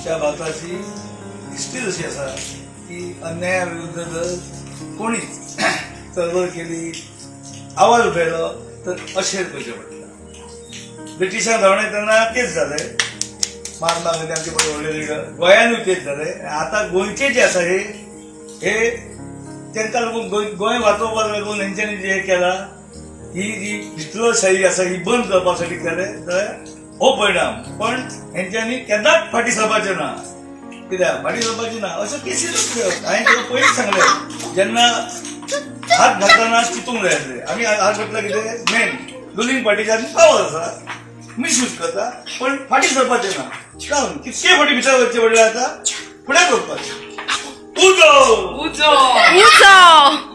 आमच्या भारताची हिस्ट्री जशी असा की अन्यायाविरुद्ध जर कोणीच चळवळ केली आवाज उठयलो तर अशेर करचे पडटा. ब्रिटिशांक धांवणे तेन्ना तेच जालें. महात्मा गांधी आमचे व्हडले लिडर. गोंयानूय तेच जालें. आता गोंयचे जे आसा हे तांकां लागून गोंय वाचोवपाक लागून हेंच्यांनी जे केलां ही जी भितरशाही आसा ही बंद करपासाठी केलें जाल्यार हो परिणाम. पण हेंच्यांनी केन्नाच फाटी सरपाचें ना. कित्याक फाटी सरपाची ना अशें केसीच हांवें तुका पयलींच सांगलें. जेन्ना हात घालतना चिंतूंक जाय आसलें. आमी हात घातला कितें मेन रुलींग पार्टीच्या पावर आसा मिसयूज करता पण फाटी सरपाचें ना. जावन कितके फाटी भितर वचचें पडलें आतां फुडें करपाचें. उजो उजो उजो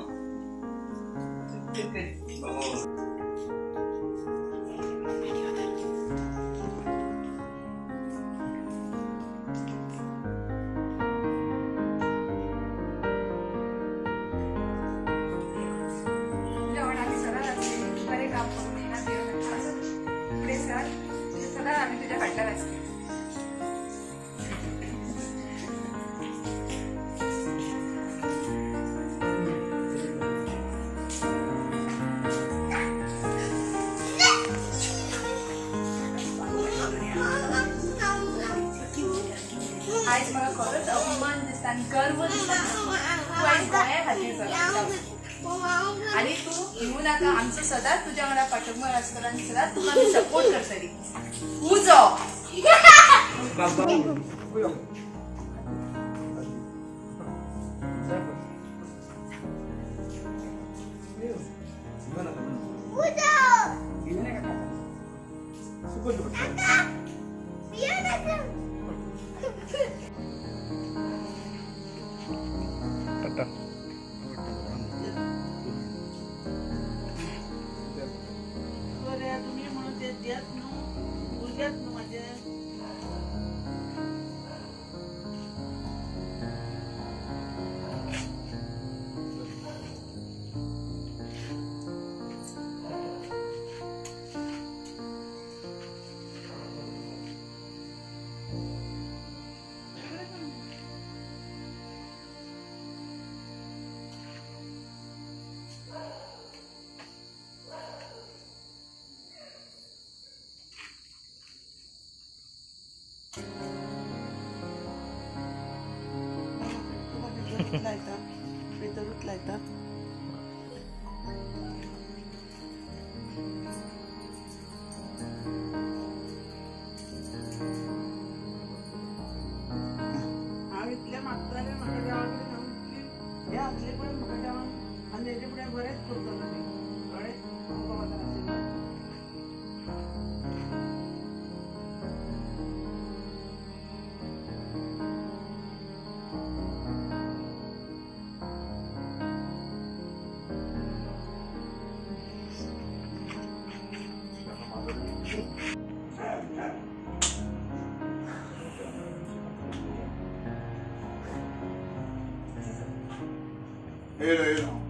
आज मला खरंच अभिमान दिसता आणि गर्व दिसता तू आज गोंया खातीर करता आणि तू भिवू नाका. आमचं सदांच तुझ्या वांगडा पाठिंबा आसतलो आणि सदांच तुका आमी सपोर्ट करतली. उजो तुम्ही म्हणून ते देत न्हू भुरग्यात न्हू माझे लायता भितरूच लायता. हांव इतलें मागतालें म्हाका देवाक हे आसले फुडें म्हाका देवान आनी हेजे फुडें बरेंच करतलो न्ही. कळ्ळें तुमकां वता आशिर्वाद. Hello.